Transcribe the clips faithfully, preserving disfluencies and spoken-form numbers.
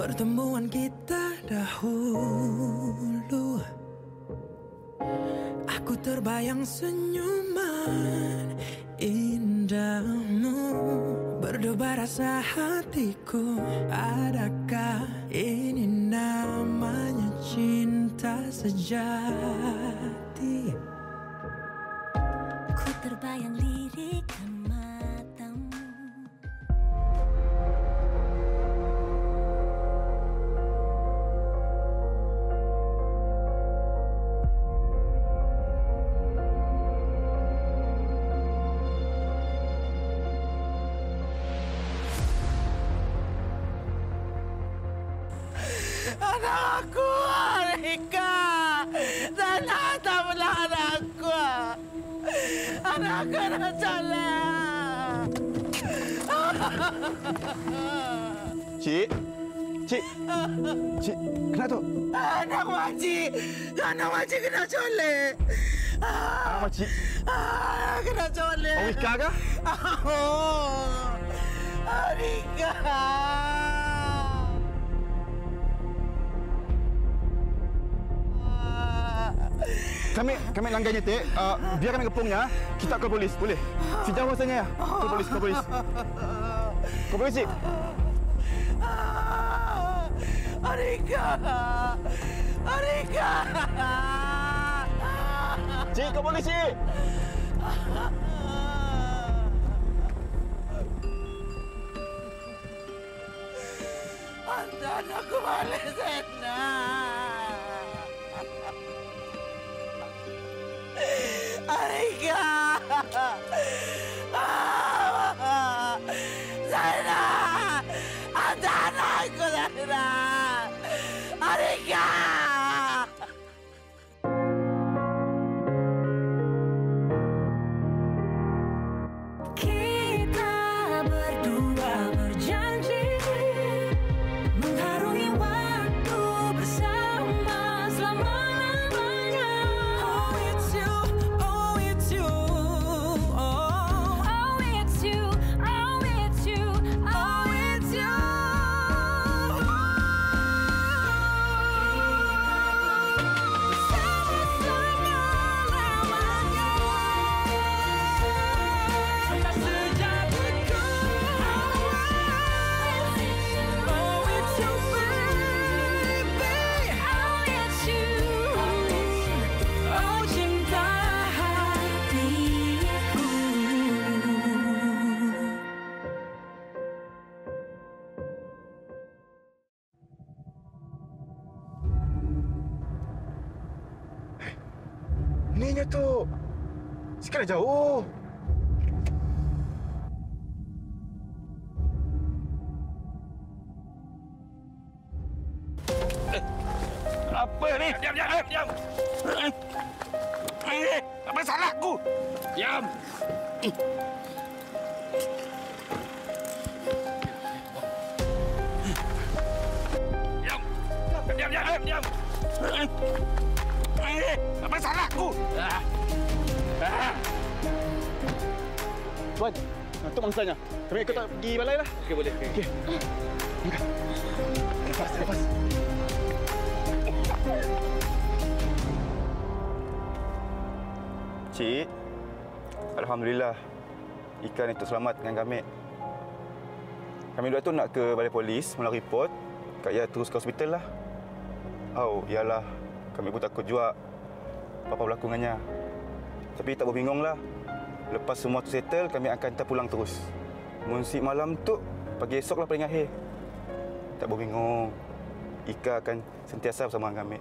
pertemuan kita dahulu. Aku terbayang senyuman indahmu, berdebar rasa hatiku. Adakah ini namanya cinta sejati? Ku terbayang lirikan matamu. Anakku, Rika, ternyata benar anakku. Anakku dah jalan. Cik, cik, cik, kenapa tu? Anak makcik, anak makcik kena colek. Anak makcik? Ah, kena colek. Oh, Rika kah? Oh, Rika. Kami kami langgar nyetik. Uh, biar kami kepungnya. Kita ke polis, boleh? Sejauh rasanya ya. Ke polis, ke polis. Ke polis, cik. Rika. Rika. Cik, ke polis, cik. Antar aku balik sana. Rika. Sana. Antar aku sana. Rika. Kita berdua berjanji mengharungi waktu bersama selama-lamanya. Oh, it's you. Oh, it's you. Oh, Oh, it's you. Oh, it's you. Oh, it's you. Bersama selama-lamanya. sejak dekat. Oh, it's you, baby. Oh, it's you. Oh, cinta hatiku. Ininya tu. Sekarang jauh. Apa ni? Diam, diam, diam, diam. Eh, apa salahku? Diam. Diam. Diam, diam, diam, diam. Eh, apa salahku? Ah. Ah. Tuan, itu mangsanya. Kami ikut pergi balai lah. Okey, boleh. Okey. Lepas, lepas. Cik, alhamdulillah ikan itu selamat dengan kami. Kami dua tu nak ke balai polis mula report. Kak Ya terus ke hospital lah. Oh, iyalah. Kami pun takut juga apa berlaku dengannya. Tapi tak berbingung lah. Lepas semua tu settle, kami akan terpulang terus. Musik malam tu, pagi esok lah paling akhir. Tak berbingung. Ika akan sentiasa bersama dengan kami.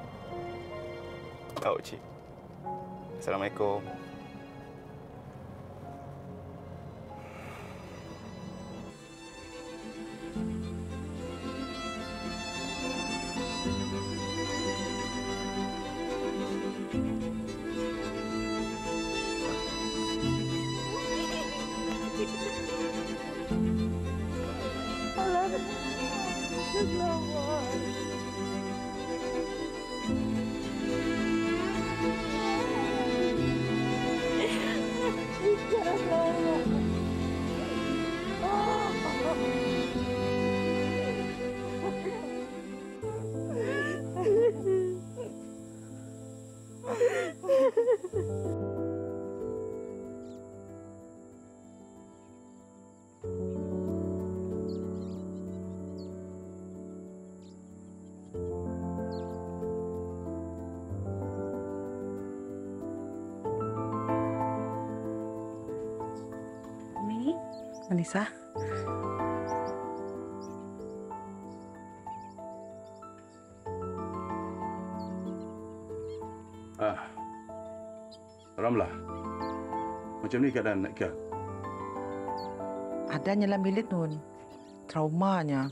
Oh, cik. Assalamualaikum. Anissa? Ah. Ramlah. Macam ni keadaan Nak Kia. Adanya dalam bilik Nun. Traumanya.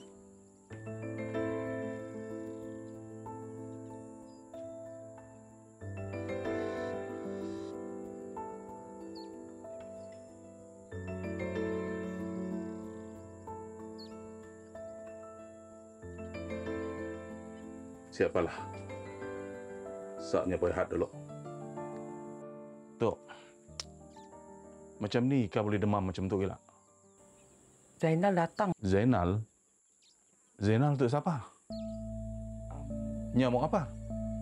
Siapalah. Saatnya berehat dulu. Tok. Macam ni kau boleh demam macam tu ke tak? Zainal datang. Zainal? Zainal tu siapa? Nya mau apa?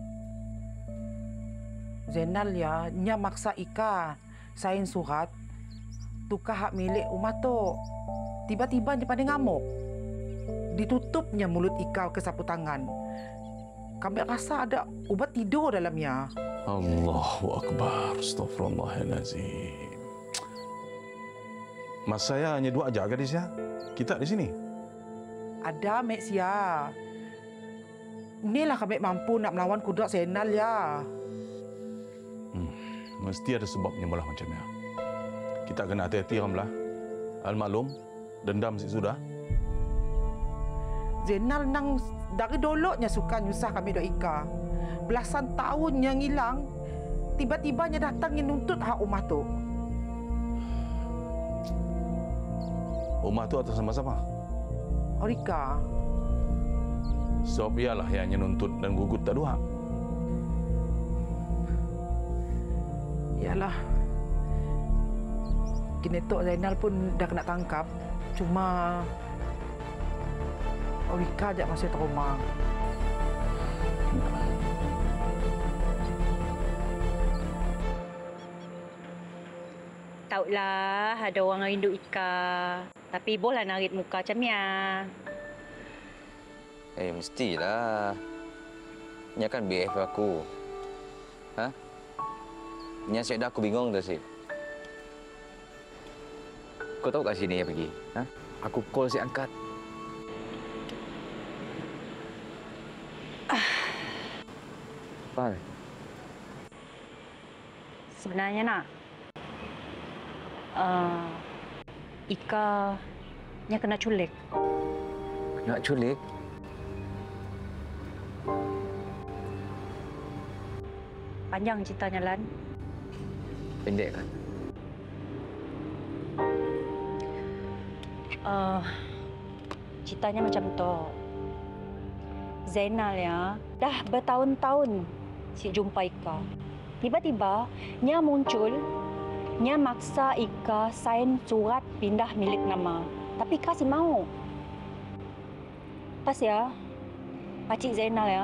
Zainal ya, nya maksa Ika sign surat tukar hak milik rumah tu. Tiba-tiba dia pada ngamuk. Ditutupnya mulut Ika ke sapu tangan. Kami rasa ada ubat tidur dalamnya. Allahu Akbar. Astaghfirullahalazim. Mas saya hanya dua aja gadis ya? Kita di sini. Ada, Mek Sia. Inilah kami mampu nak melawan kudrat Zainal ya. Hmm, mesti ada sebabnya malah macamnya. Kita kena hati-hati Ramlah. Al-maklum, dendam si sudah. Zainal nang dari doloknya suka nyusah kami dok Ika. Belasan tahun yang hilang, tiba-tibanya datang yang nuntut hak rumah tu. Rumah tu atas nama siapa? Orika. Sebab ialah yang nuntut dan gugut tak dua. Yalah. Kini Tok Zainal pun dah kena tangkap. Cuma Orika je masih trauma. Tahulah ada orang rindu Ika. Tapi boleh narik muka macam ni. Eh, mestilah. Nya kan B F aku. Ha? Nya saya dah aku bingung dah sih. Kau tahu kat sini ya pergi? Ha? Aku call si angkat. Apa? Sebenarnya nak. Uh, Ika nya kena culik. Kena culik? Panjang ceritanya, Lan. Pendek kan? Uh, ceritanya macam tu. Zainal ya, dah bertahun-tahun si jumpa Ika. Tiba-tiba, nya muncul, nya maksa Ika sign surat pindah milik nama. Tapi Ika si mau. Pas ya, Pakcik Zainal ya,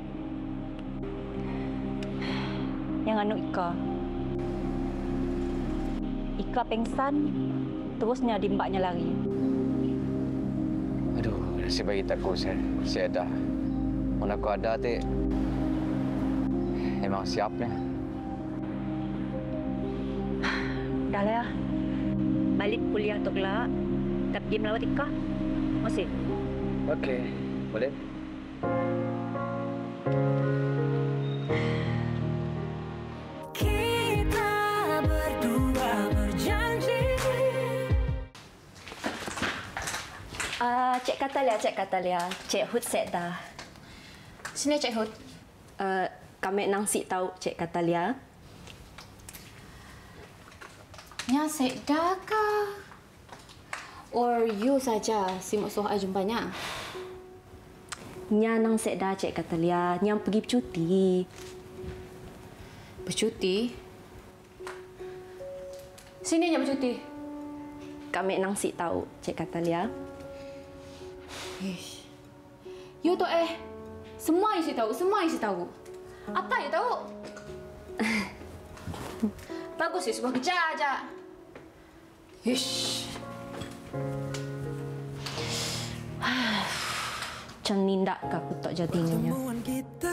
yang anu Ika. Ika pengsan, terusnya dimbaknya lari. Aduh, nasib baik tak aku, saya. Saya dah. Mana aku ada, Tik. Memang siapnya. Dah lah ya. Balik kuliah tu kelak. Tak pergi melawat Ika. Masih? Okey, boleh. Kita berdua berjanji. Uh, Cik Katalia, Cik Katalia. Cik Hud set dah. Sini Cik Hud. Uh, kami nang si tahu Cik Katalia. Nya sedar ke? Or you saja si musuh ai jumpanya? Nya nang set dah Cik Katalia. Nya pergi bercuti. Bercuti? Sini nya bercuti. Kami nang si tahu Cik Katalia. Ish. You tu eh. Semua isi tahu, semua isi tahu. Apa you tahu? Bagus sih, sebuah kerja aja. Ish. Macam nindak ke aku tak jadinya. Pertemuan kita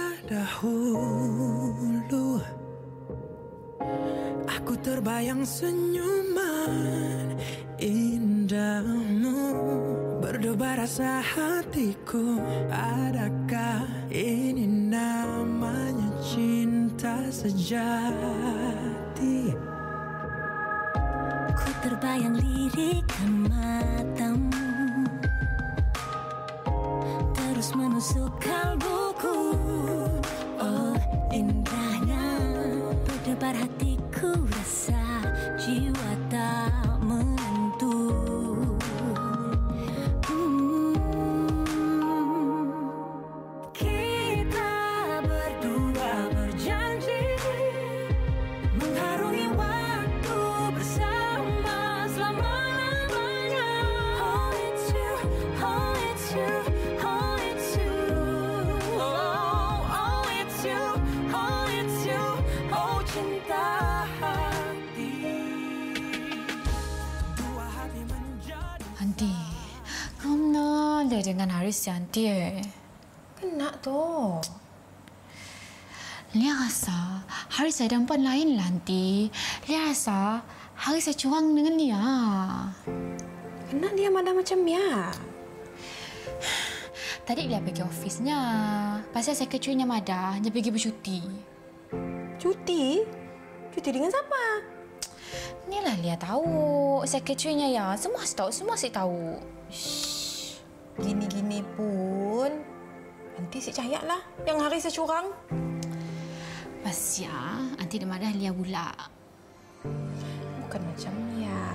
dahulu, aku terbayang senyuman indah. indahmu, berdebar rasa hatiku. Adakah ini namanya cinta sejati? Ku terbayang lirikan matamu, terus menusuk kalbuku. Oh, indahnya berdebar hatiku, rasa jiwa tak menentu. Hmm. Kita berdua berjanji mengharungi waktu bersama selama-lamanya. Oh, it's you, oh, it's you, oh, it's you. Oh, oh, it's you, oh, it's you, oh, cinta hati. Dua hati menjadi Aunty, kamu le dengan Haris ya, Aunty. Kena tu. Lia rasa Haris ada perempuan lain lah, Aunty. Lia rasa Haris ada curang dengan Lia. Kena dia madam macam ya. Tadi Lia pergi ofisnya. Pasal sekretarnya Mada, dia pergi bercuti. Cuti? Cuti dengan siapa? Inilah Lia tahu. Sekretarnya ya, semua saya tahu, semua saya tahu. Gini-gini pun nanti si Cahaya lah yang hari securang. Pas ya, Aunty dan Mada Lia pula. Bukan macam ya.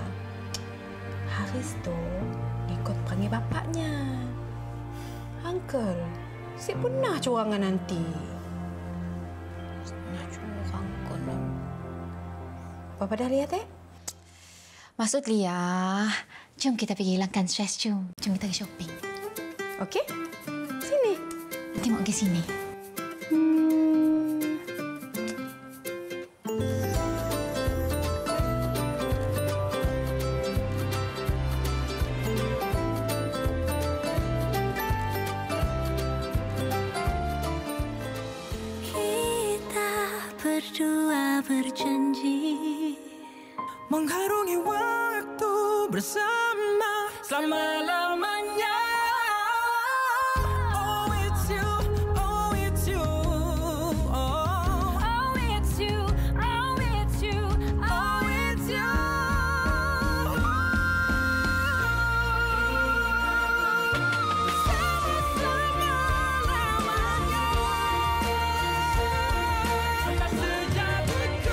Haris tu ikut panggil bapaknya. Uncle, si pernah curangan nanti. Nak curang konon. Bapa dah lihat eh? Maksud Lia, jom kita pergi hilangkan stres, jom. Jom kita pergi shopping. Okey. Sini. Nanti mau pergi sini. Kita berdua berjanji mengharungi waktu bersama selama-lamanya. Oh, it's you, oh, it's you, oh. Oh, it's you, oh, it's you, oh, it's you. Selama-lamanya. Cinta sejatiku.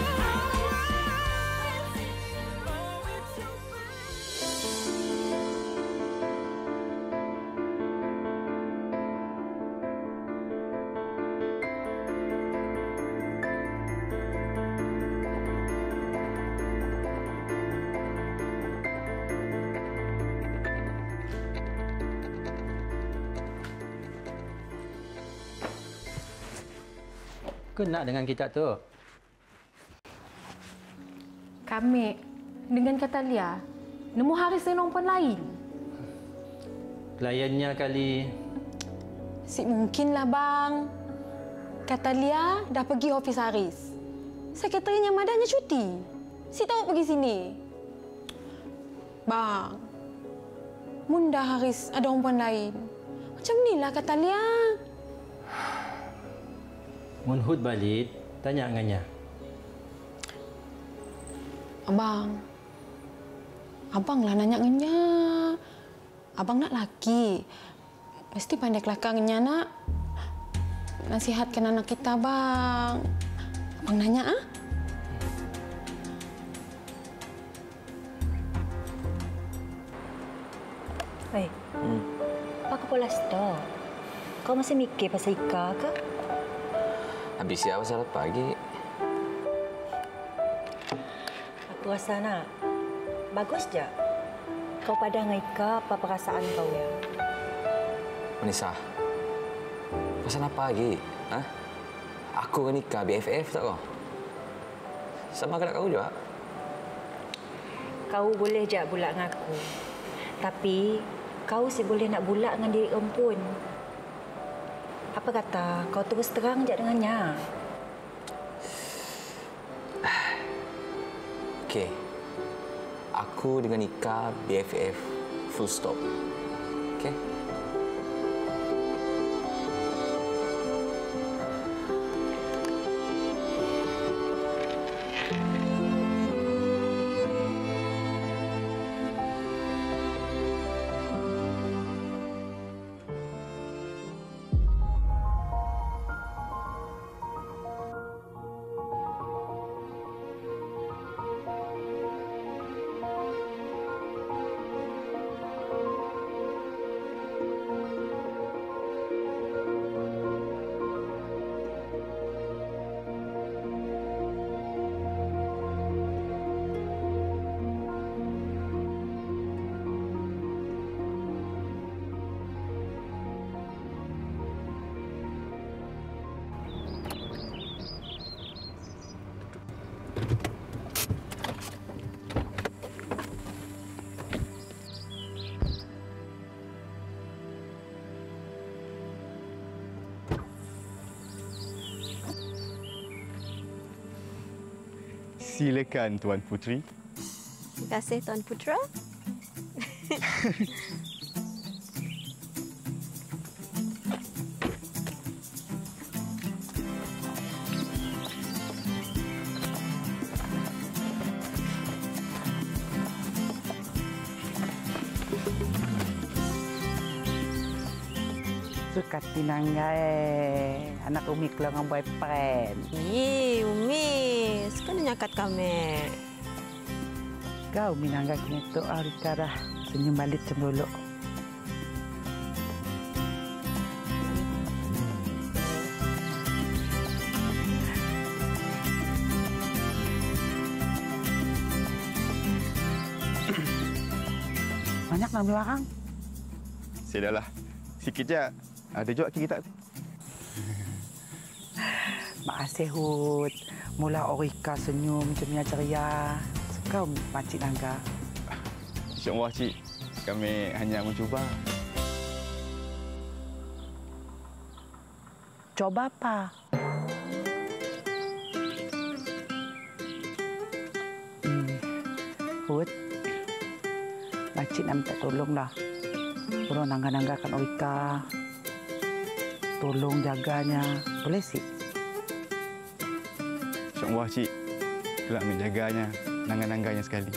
Kena dengan kita tu. Kami dengan kata Lia, nemu Haris dengan perempuan lain. Kliennya kali. Si mungkinlah bang. Kata Lia dah pergi ofis Haris. Sekretarnya madanya cuti. Si tahu pergi sini. Bang, munda Haris ada perempuan lain. Macam inilah kata Lia. Munhud balik, tanya dengannya. Abang. Abang lah nanya dengannya. Abang nak laki. Mesti pandai kelakangnya nak. Nasihatkan anak kita, bang. Abang nanya, ah? Hei, hmm. apa kau pola stop? Kau masih mikir pasal Ika ke? Habis siapa sarapan pagi? Aku rasa nak. Bagus je. Kau pada dengan Ika apa perasaan kau ya? Manisa, pasal apa lagi? Ha? Aku dengan Ika B F F tak kau? Sama ke nak kau juga? Kau boleh je bulat dengan aku. Tapi kau si boleh nak bulat dengan diri kau pun. Apa kata kau terus terang je dengannya? Okey. aku dengan Ika B F F. Full stop. Okey? Silakan Tuan Puteri. Terima kasih Tuan Putra. Suka tinangga eh. Anak Umi keluar dengan boyfriend. Ih, Umi. Suka nyakat kami. Kau minangga kini tu Rika dah senyum balik cembulu. Banyak nak ambil barang? Sudahlah. Sikit je. Ada juga kita. Makasih, Hud. Mula Orika senyum ceria ceria. Suka Makcik Nangga. InsyaAllah, Cik. Kami hanya mencuba. Coba apa? Hmm. Hud. Makcik nak minta tolonglah. Tolong nangga-nanggakan Orika. Tolong jaganya. Boleh sih? InsyaAllah, Cik. Kelak menjaganya, nangga-nangganya sekali.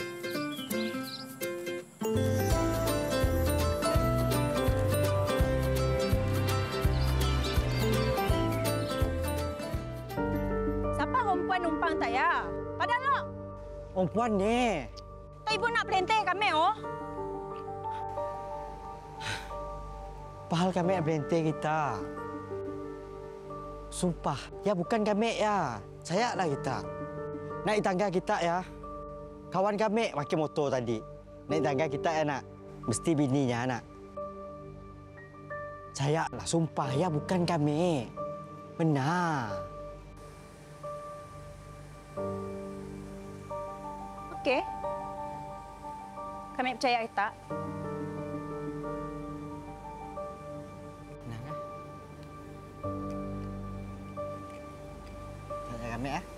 Siapa perempuan numpang tak ya? Padahal lo. Perempuan ni. Tak ibu nak pelentai kami, oh. Pahal kami nak berhenti kita. Sumpah, ya bukan kami ya. Saya lah kita. Naik tangga kita ya. Kawan kami pakai motor tadi. Naik tangga kita ya nak. Mesti bininya nak. Saya lah, sumpah ya bukan kami. Benar. Okey. Kami percaya kita. Kami ya.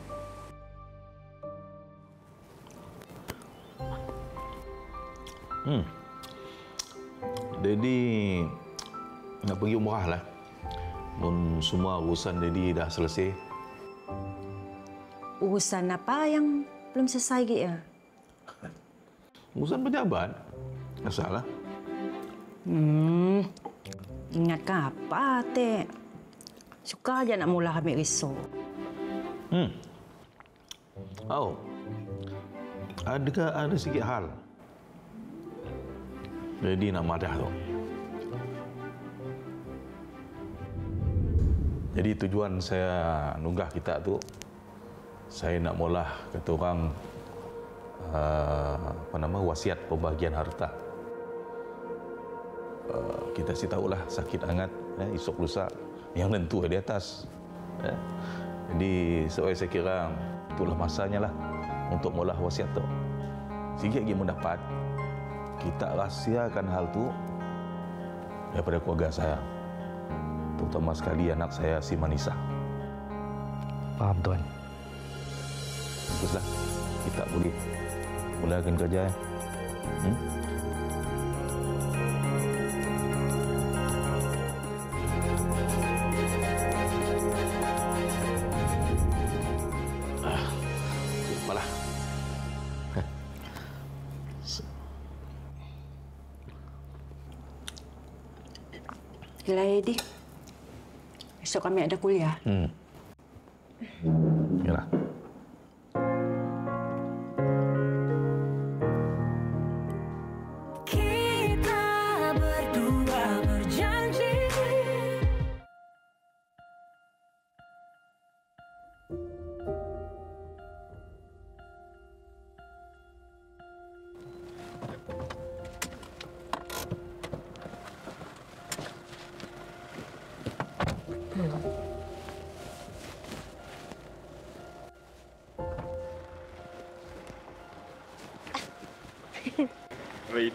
Hmm. Daddy nak pergi umrah lah. Mun semua urusan Daddy dah selesai. Urusan apa yang belum selesai lagi ya? Urusan pejabat. Masalah. Hmm. Ingatkan apa, Tek? Suka aja nak mula ambil risau. Hmm. Oh. Adakah ada sikit hal? Jadi nak madah tu. Jadi tujuan saya nunggah kita tu, saya nak mula kata orang uh, apa nama wasiat pembagian harta. Uh, kita si tahulah sakit hangat, eh, esok lusa yang tentu di atas. Eh. Jadi sebab saya kira itulah masanya lah untuk mula wasiat tu. Sikit lagi mendapat, kita rahsiakan hal tu daripada keluarga saya. Terutama sekali anak saya si Manisa. Faham, Tuan. Baguslah, kita boleh mulakan kerja. Hmm? Ah, malah. Gila, Edi. Esok kami ada kuliah. Hmm. Yalah. Kita berdua berjanji. Wait.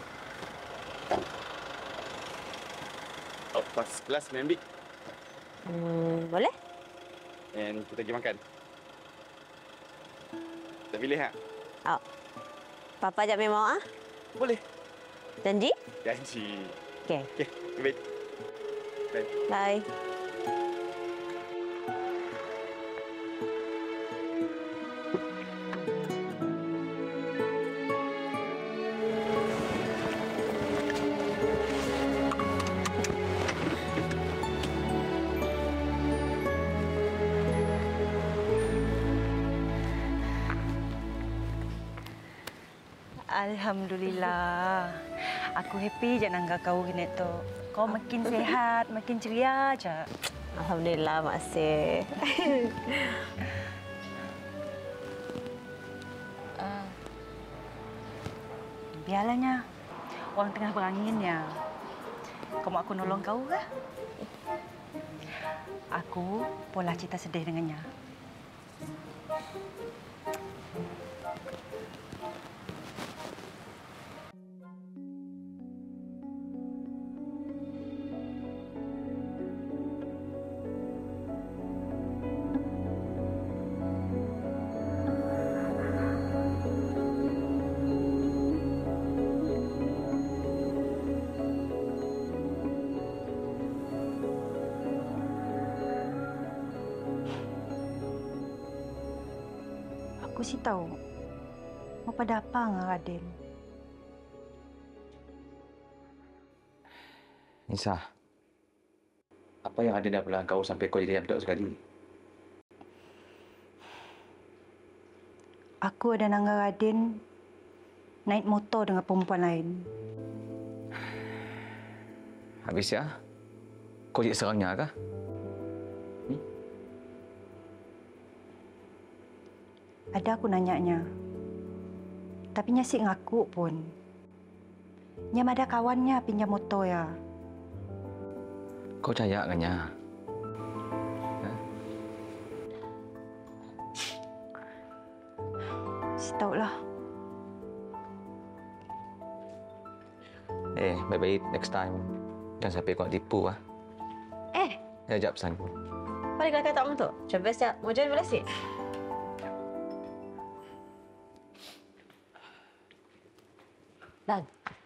Oh, pas kelas main big. Hmm, boleh? And kita pergi makan. Kita pilih tak? Oh. Papa ajak main mau ah? Boleh. Janji? Janji. Okey. Okey, baik. Bye. Bye. Alhamdulillah. Aku happy je nangga kau gini tu. Kau makin sehat, makin ceria aja. Alhamdulillah, Maksih. uh, biarlahnya. Orang tengah berangin ya. Kau mau aku nolong kau ke? Aku pola cerita sedih dengannya. Aku sih tahu. Mau pada apa dengan Raden? Nisa, apa yang ada dalam belah kau sampai kau jadi abdok sekali? Aku ada nangga Raden naik motor dengan perempuan lain. Habis ya? Kau jadi serangnya kah? Ada aku nanyanya. Tapi nya sik ngaku pun. Nya ada kawannya pinjam motor ya. Kau percaya kan nya? Ha? Si tahulah. Eh, baik-baik next time jangan sampai kau tipu ah. Eh, ya jap pesan ku. balik lagi tak untuk. Coba siap. Mau join boleh sih? Dan.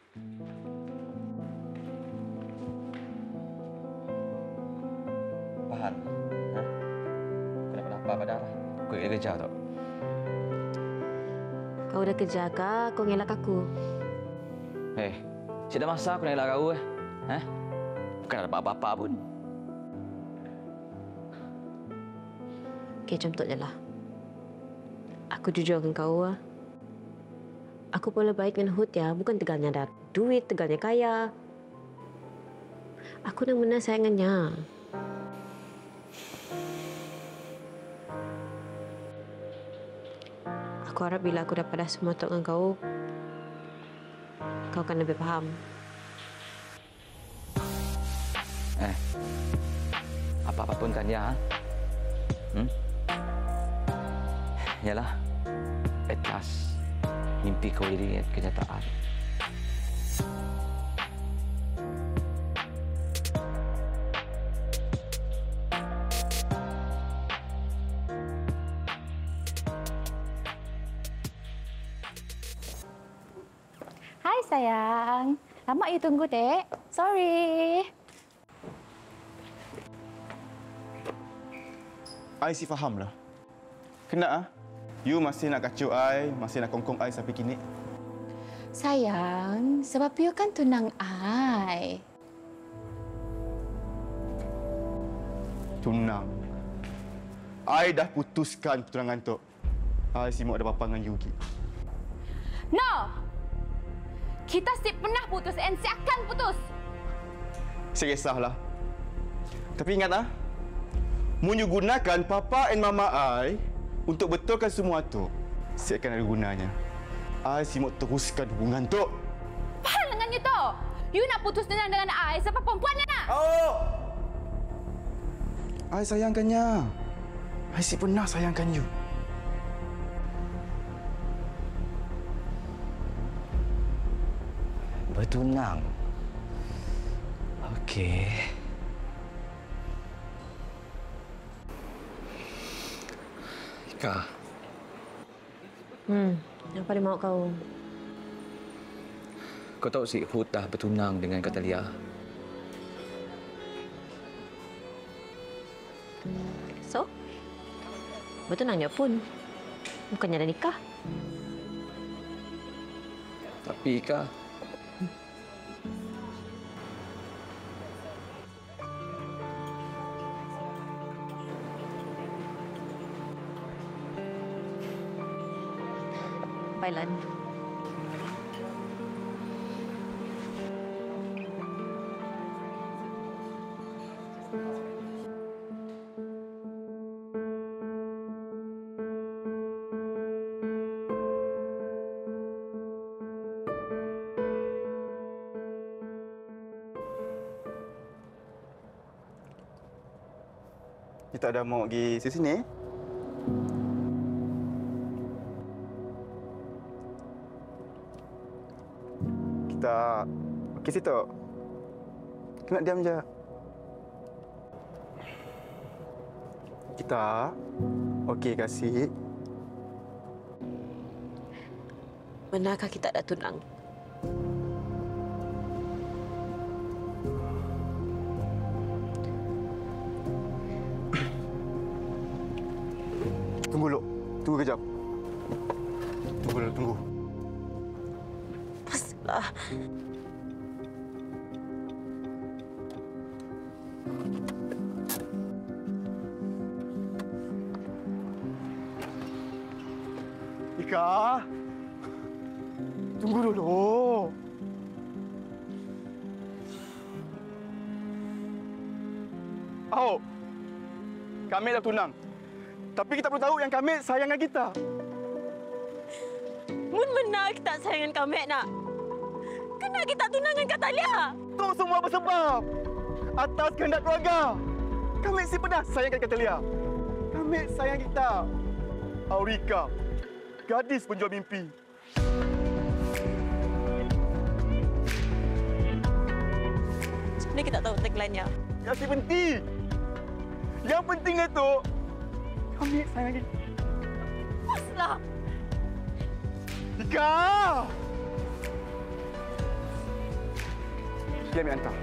Faham? Ha? Kenapa-napa padahal aku nak kerja tak? Kau udah kerja kah? Kau ngelak aku. Eh, sudah masa aku nak elak kau eh. Ha? Bukan ada apa-apa pun. Okey, contohnya lah. Aku jujur dengan kau ah. Aku boleh baik dengan Hud ya, bukan tegalnya ada duit, tegalnya kaya. Aku nak menang sayangannya. Aku harap bila aku dapat dah semua tok dengan kau, kau akan lebih faham. Eh, apa-apa pun kan ya. Hmm? Yalah, at last, mimpi kau jadi kenyataan. Hai sayang. Lama you tunggu, Dek. Sorry. I si faham lah. Kena ah. You masih nak kacau I, masih nak kongkong I sampai kini. Sayang, sebab you kan tunang I. Tunang. I dah putuskan pertunangan tu. I si mau ada bapa dengan Yugi. No! Kita si pernah putus and si akan putus. Saya kisahlah. Tapi ingat ah, mun you gunakan papa and mama I untuk betulkan semua tu, saya akan ada gunanya. I si mau teruskan hubungan tu. Faham dengan you tu? You nak putus dengan dengan I sebab perempuan ni nak. Oh! I sayangkannya. I si pernah sayangkan you. Bertunang. Okey. Ika. Hmm, apa dia mahu kau? Kau tahu si Hud dah bertunang dengan Katalia. So? Bertunangnya pun. Bukannya dah nikah. Tapi Ika, Bailan. Kita ada mau pergi sini? Kita pergi situ. Kena diam je. Kita okey kasih. Benarkah kita dah tunang? Tunggu dulu. Tunggu kejap. Tunggu dulu, tunggu. Paslah. Ika. Tunggu dulu. Oh. Kami dah tunang. Tapi kita perlu tahu yang kami sayangkan kita. Mun benar kita sayangkan kami nak. Kena kita tunangan kata Lia. Itu semua bersebab atas kehendak keluarga. Kami si pernah sayangkan kata Lia. Kami sayang kita. Aurika, gadis penjual mimpi. Sebenarnya kita tahu tagline-nya. Yang si penting. Yang penting itu kami sayang kita. Paslah. Ika! Dia ambil hantar.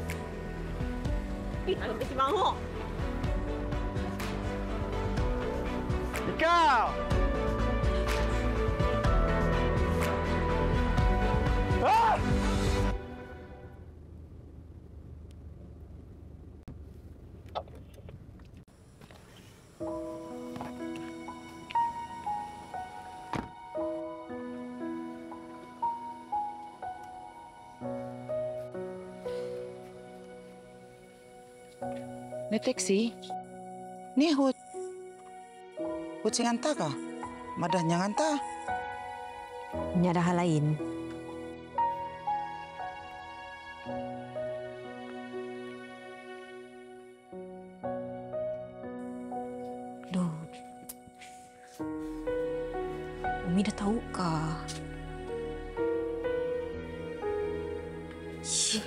Aku mesti mahu. Ika! Ah! Ni teksi. Ni Hud. Hud sing hantar kah? Madah nyang hantar. Ini ada hal lain. Duh. Umi dah tahu kah? Shit.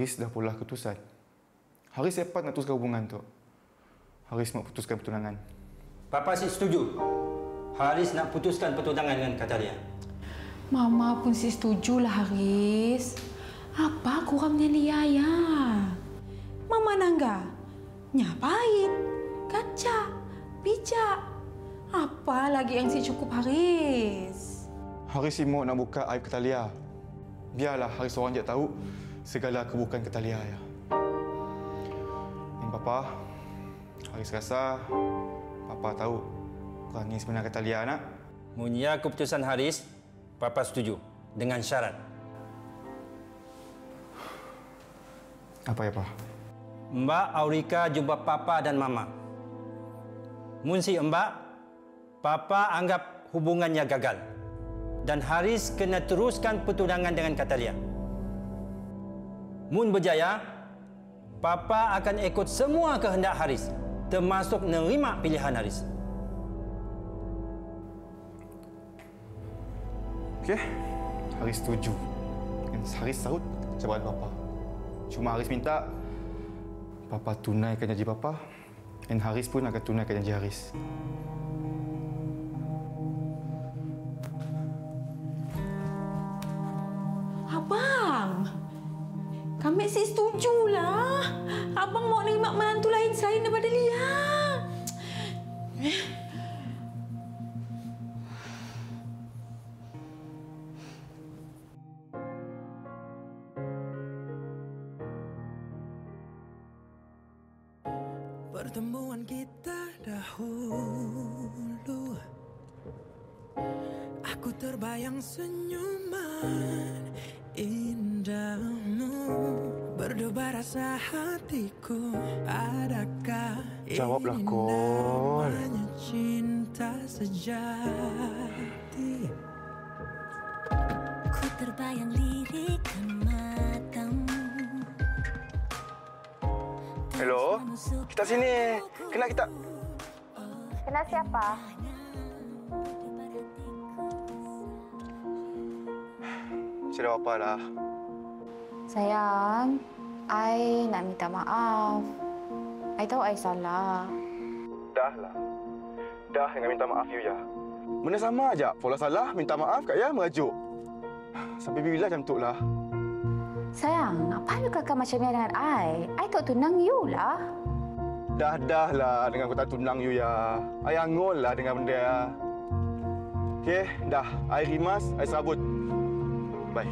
Haris dah pula keputusan. Haris cepat nak teruskan hubungan tu. Haris nak putuskan pertunangan. Papa si setuju. Haris nak putuskan pertunangan dengan Katalia. Mama pun si setujulah Haris. Apa kurangnya Lia ya? Mama Nangga, nyapain, kaca, bijak. Apa lagi yang si cukup Haris? Haris si mau nak buka aib Katalia. Biarlah Haris seorang je tahu segala keburukan Katalia ya. Dan Papa, Haris rasa Papa tahu orang yang sebenar Katalia nak. Munya keputusan Haris, Papa setuju dengan syarat. Apa ya, Pak? Mbak Aurika jumpa Papa dan Mama. Mun si Mbak, Papa anggap hubungannya gagal. Dan Haris kena teruskan pertunangan dengan Katalia. Mun berjaya, Papa akan ikut semua kehendak Haris, termasuk menerima pilihan Haris. Okey, Haris setuju. Dan Haris sahut cabaran Papa. Cuma Haris minta Papa tunaikan janji Papa dan Haris pun akan tunaikan janji Haris. Abang, kami sih setujulah. Abang mau nerima menantu lain selain daripada Lia. Pertemuan kita dahulu, aku terbayang senyuman indahmu, berdebar rasa hatiku. Adakah Jawablah, ini Kol. namanya cinta sejati? Ku terbayang lirikan matamu. Hello, kita sini. Kenal kita? Kenal siapa? Sudah apa dah? Sayang, I nak minta maaf. I tahu I salah. Dah lah. Dah dengan minta maaf you ya. Benda sama aja. Pola salah, minta maaf kat ya, merajuk. Sampai bila macam tu lah? Sayang, apa you kakak macam ni dengan I? I tak tunang you lah. Dah-dah lah dengan kata tunang you ya. I angol lah dengan benda ya. Okey, dah. I rimas, I serabut. Bye.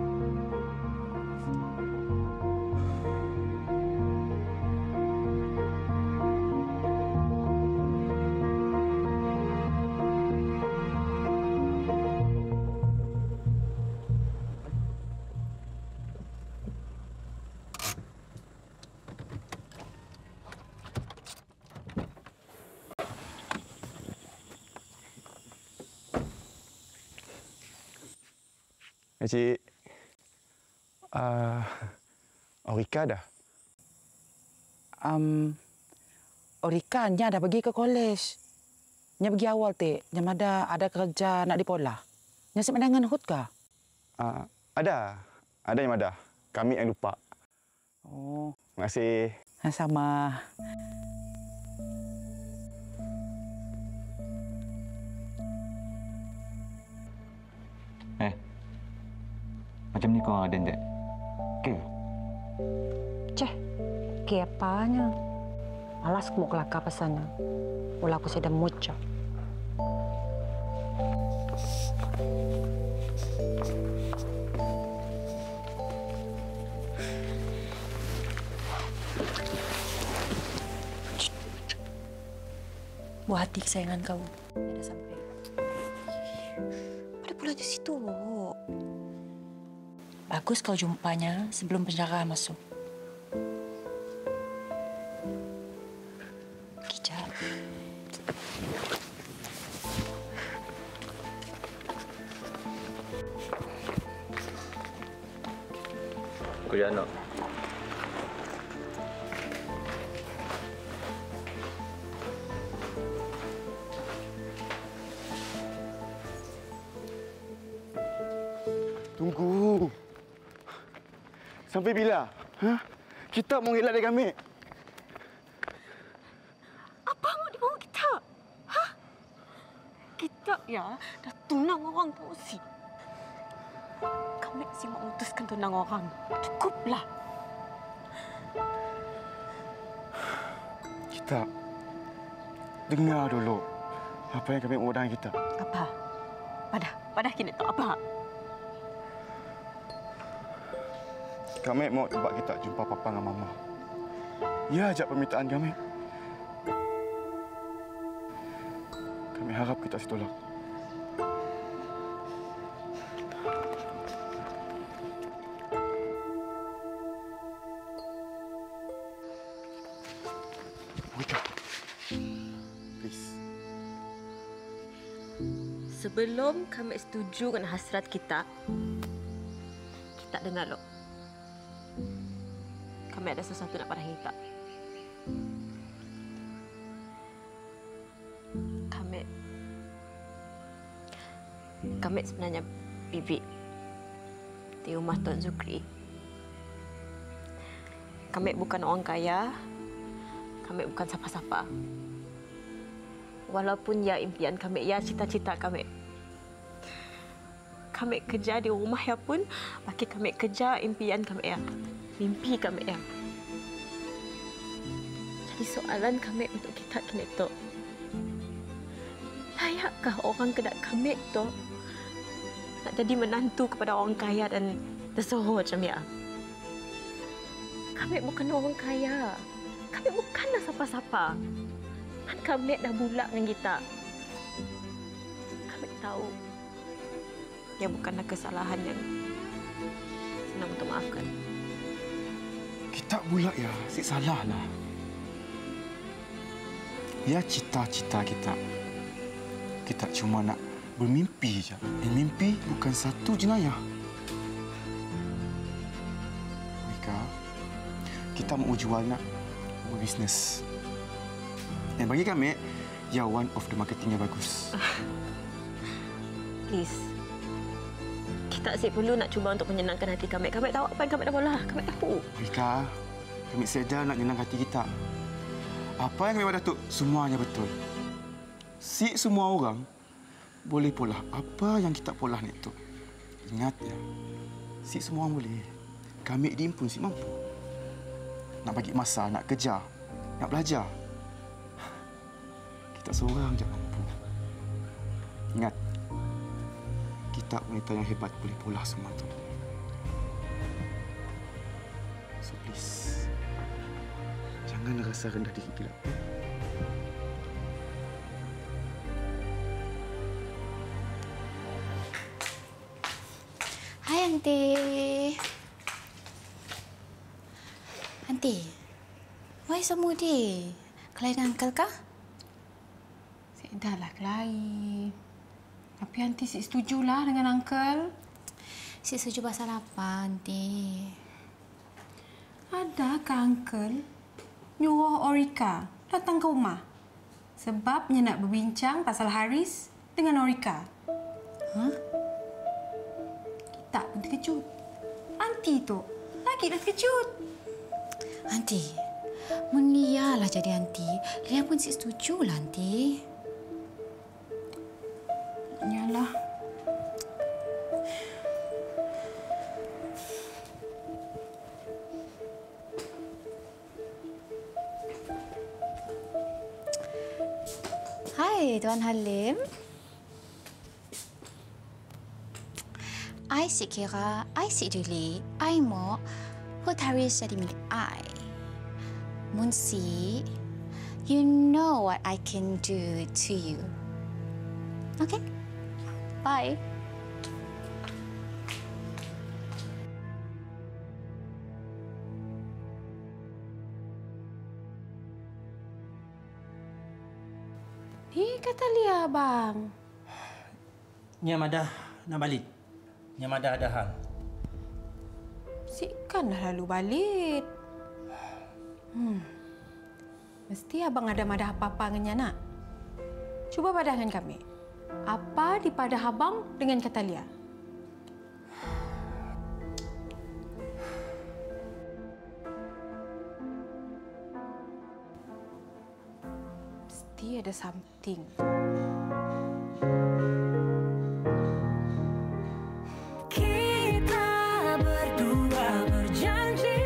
Encik, uh, Aurika dah? Um, Aurika nya dah pergi ke kolej. Nya pergi awal te, nya ada ada kerja nak dipola. Nya sip menangan hut ka? Uh, ada. Ada yang ada. Kami yang lupa. Oh, terima kasih. Sama. Eh, macam ni kau ada tak? Okey. Ceh, ke apanya? Alas aku mau kelakar pasana. Ulah aku sedang muca. Buah hati kesayangan kau. Dah sampai. Ada pula di situ. Bagus kau jumpanya sebelum penjara masuk. Kejap. Kuya anak. Tunggu. Sampai bila? Hah? Kita mau ngelak dari kami. Apa mau dibawa kita? Hah? Kita ya dah tunang orang tahu si. Kami si mau memutuskan tunang orang. Cukuplah. Kita dengar dulu apa yang kami mau dengan kita. Apa? Pada, pada kini tak apa? Kami mau tempat kita jumpa papa dengan mama. Ya, ajak permintaan kami. Kami harap kita ditolak. Wika, please. Sebelum kami setuju dengan hasrat kita, kita dengar lo. Kami ada sesuatu nak pada kita. Kami, kami sebenarnya bibik di rumah Tuan Zukri. Kami bukan orang kaya, kami bukan siapa-siapa. Walaupun ya impian kami, ya cita-cita kami. Kami kerja di rumah ya pun, bagi kami kerja impian kami ya. Mimpi kami ya. Jadi soalan kami untuk kita kini tu, layakkah orang kedai kami tu nak jadi menantu kepada orang kaya dan tersohor macam ya? Kami bukan orang kaya. Kami bukanlah siapa-siapa. Dan kami dah bulak dengan kita. Kami tahu ia bukanlah kesalahan yang senang untuk maafkan. Kita pula ya, si salah lah. Ya, cita-cita kita. Kita cuma nak bermimpi je. Dan mimpi bukan satu jenayah. Wika, kita mau jual nak berbisnes. Dan bagi kami, ya one of the marketing yang bagus. Please. Kita asyik perlu nak cuba untuk menyenangkan hati kami. Kami tahu apa yang kami dah bola. Kami tahu. Wika, kami sedar nak nyenang hati kita. Apa yang kami buat Datuk, semuanya betul. Si semua orang boleh polah apa yang kita polah ni tu. Ingat ya, si semua orang boleh. Kami dim pun si mampu. Nak bagi masa, nak kerja, nak belajar. Kita seorang je mampu. Ingat, kita wanita yang hebat boleh polah semua tu. So please, jangan rasa rendah diri gila. Hai, Aunty. Aunty, why semua dia? Klien uncle kah? Dah lah, Klai. Tapi Aunty si setujulah dengan uncle. Si setuju pasal apa, Aunty? Adakah uncle nyuruh Orika datang ke rumah? Sebabnya nak berbincang pasal Haris dengan Orika. Hah? Kita pun terkejut. Aunty tu lagi dah terkejut. Aunty, mun Lia lah jadi Aunty. Lia pun si setujulah, Aunty. Yalah. Hai, Tuan Halim. I si kira, I si Julie, I mau Hut Haris jadi milik I. Mun si, you know what I can do to you. Okay? Bye. Ni kata Lia, bang. Nya Madah nak balik. Nya Madah ada hal. Sikan dah lalu balik. Hmm. Mesti abang ada madah apa-apa dengan Nya nak. Cuba padah dengan kami. Apa di padah abang dengan kata Lia? Mesti ada something. Kita berdua berjanji.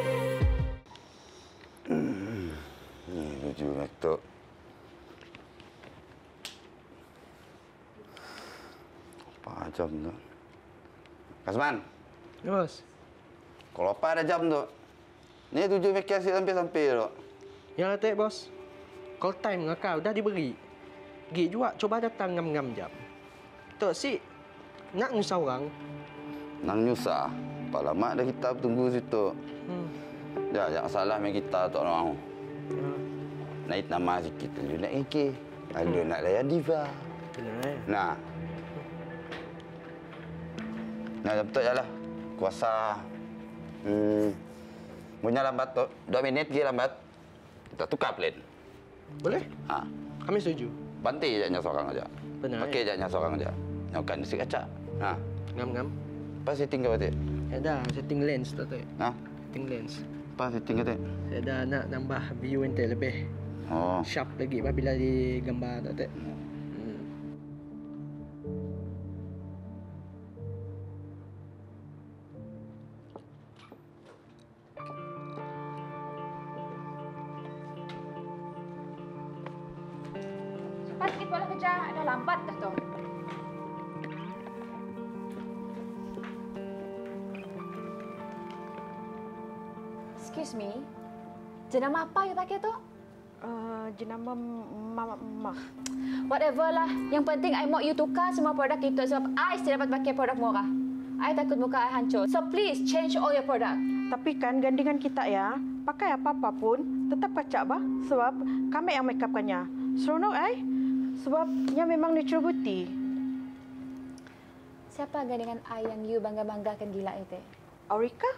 Hmm. Ini lucu Datuk. Apa jam tu? Kasman. Ya, bos. Kalau apa ada jam tu? Ni tujuh make asyik sampai-sampai tu. Ya, Tek, bos. Call time dengan kau dah diberi. Gi juga cuba datang ngam-ngam jam. Tok si nak nyusah orang. Nang nyusah. Pak lama dah kita tunggu situ. Hmm. Ya, jangan salah main kita tak mau. Ya. Naik nama sikit dulu nak iki. Ada nak layan diva. Benar eh? Nah. Nah, betul je lah. Kuasa. Hmm. Punya lambat tu. Dua minit lagi lambat. Kita tukar plan. Boleh? Ha. Kami setuju. Bantai je nya seorang aja. Benar. Pakai je nya seorang aja. Nyokan si kaca. Ha. Ngam-ngam. Apa setting kau tu? Ya dah, setting lens tu, Tek. Ha? Setting lens. Apa setting kau tu? Saya dah nak nambah view ente lebih Oh. sharp lagi apabila digambar tu, Tek. Hmm. Cepat sikit bola kerja. Dah lambat dah tu. Excuse me. Jenama apa you pakai tu? Uh, jenama Mama. Ma. Whatever lah. Yang penting I mau you tukar semua produk itu sebab I still dapat pakai produk murah. I takut muka I hancur. So please change all your product. Tapi kan gandingan kita ya, pakai apa-apa pun tetap kacak bah sebab kami yang make upkannya. Seronok ai? Sebabnya memang natural beauty. Siapa gandingan I yang you bangga-banggakan gila itu? Aurika?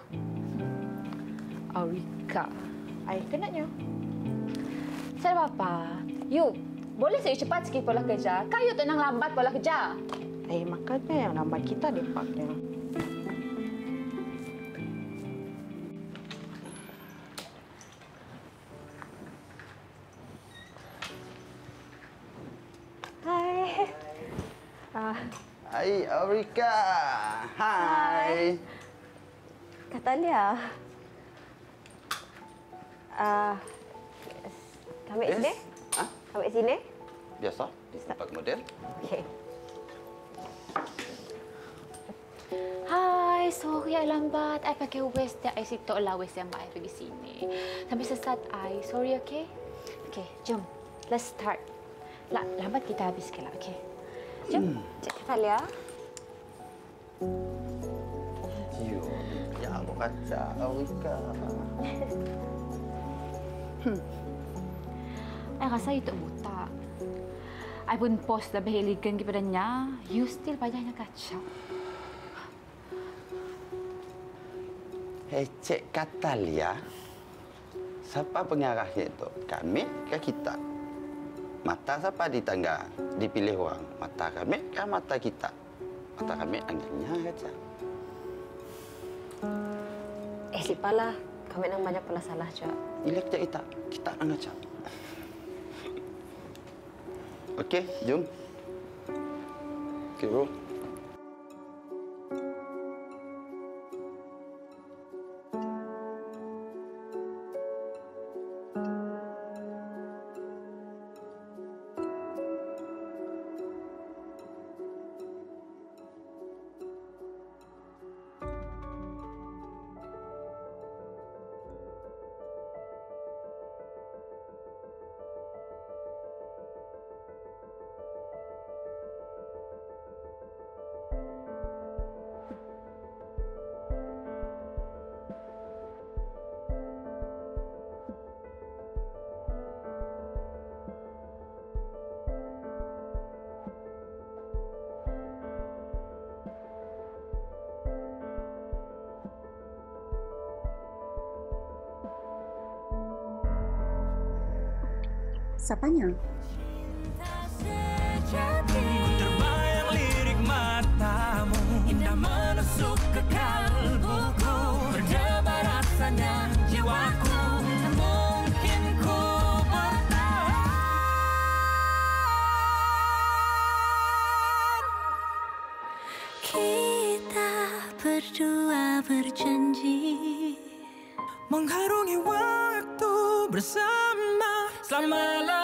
Aurika. I kenanya. Saya apa? You, boleh saya cepat sikit pola kerja? Kayu tenang lambat pola kerja. Eh, makanya yang lambat kita depaknya. Hai. Ah, Hai Aurika. Hai. Kata dia. Ah, kami Yes. sini? Ha? Kami sini? Biasa. Tempat model. Okey. Hai, sorry I lambat. I pakai Waze dia. I situ lah Waze yang I pergi sini. Sampai sesat I. Sorry, okay? Okay, jom. Let's start. Lah, lambat kita habiskan lah, okay? Jom. Hmm. Cik Katalia. Yo, ya aku kaca Aurika. Hmm. I rasa itu buta. I pun post lebih elegan kepadanya. You still payahnya kacau. Hei, Cik Katalia. Siapa pengarahnya itu? Kami ke kita? Mata siapa di tangga? Dipilih orang. Mata kami ke mata kita? Mata kami anginnya saja. Eh, si pala. Kami nang banyak pula salah, Cak. Ilek je kita. Kita nak ngacak. Okey, jom. Okey, bro. Siapanya? Terbayang lirik matamu, indah menusuk ke kalbuku, berdebar rasanya jiwaku, tak mungkin ku bertahan. Kita berdua berjanji mengharungi waktu bersama selama